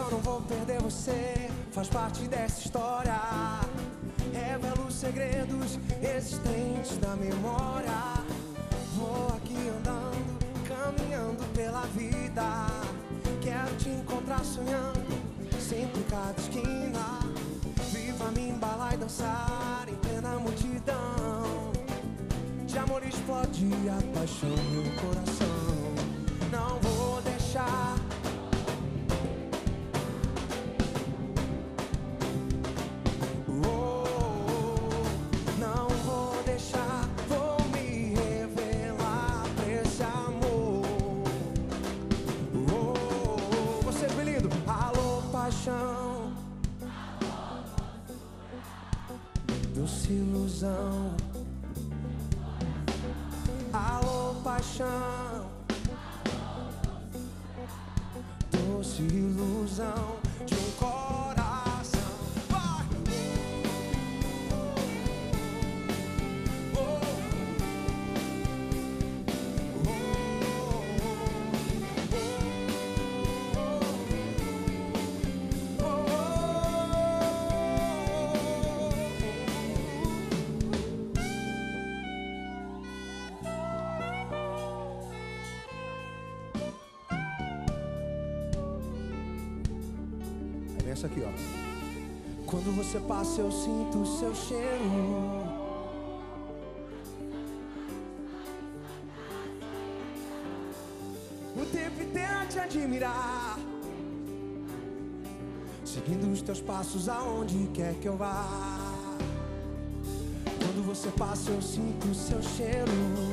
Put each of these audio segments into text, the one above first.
não vou perder você, faz parte dessa história. Revelo segredos existentes na memória. Vou aqui andando, caminhando pela vida. Quero te encontrar sonhando, sempre em cada esquina. Viva me embalar e dançar em plena multidão. De amor explode a paixão no coração. Não vou deixar. Não vou deixar. Vou me revelar pra esse amor. Você foi lindo. Alô, paixão. Doce ilusão. Alô, paixão. Doce ilusão de um coração. Vai! Essa aqui, ó. Quando você passa eu sinto o seu cheiro. O tempo inteiro a te admirar, seguindo os teus passos aonde quer que eu vá. Quando você passa eu sinto o seu cheiro.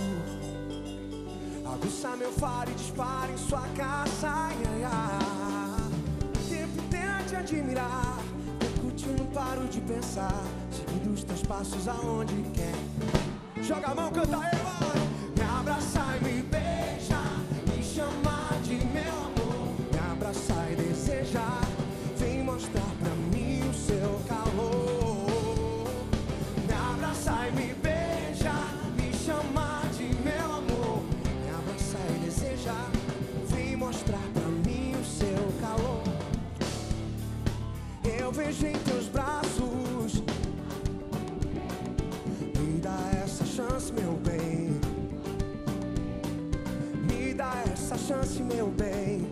Aguça meu faro e dispara em sua caça. Ai, ai, ai. Te admirar, curtir, não paro de pensar, seguindo os teus passos aonde quer. Joga a mão, canta aí, vai! Me abraçar e me beijar, me chamar de meu amor. Me abraçar e desejar, vem mostrar pra mim o seu calor. Me abraçar e me beijar, me chamar de meu amor. Me abraçar e desejar, vem mostrar pra mim o seu calor. Eu vejo em teus braços. Me dá essa chance, meu bem. Me dá essa chance, meu bem.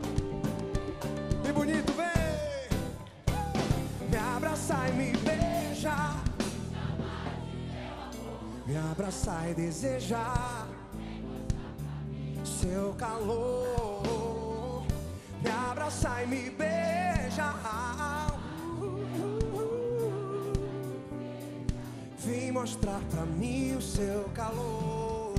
E bonito, vem. Me abraçar e me beijar. Me abraçar e desejar seu calor. Me abraçar e me beijar. Vem mostrar pra mim o seu calor.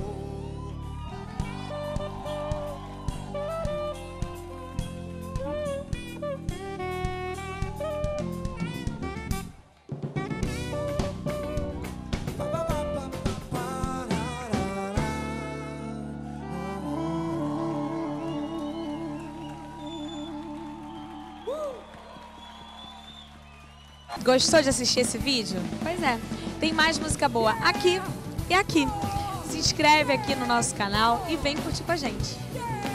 Gostou de assistir esse vídeo? Pois é, tem mais música boa aqui e aqui. Se inscreve aqui no nosso canal e vem curtir com a gente.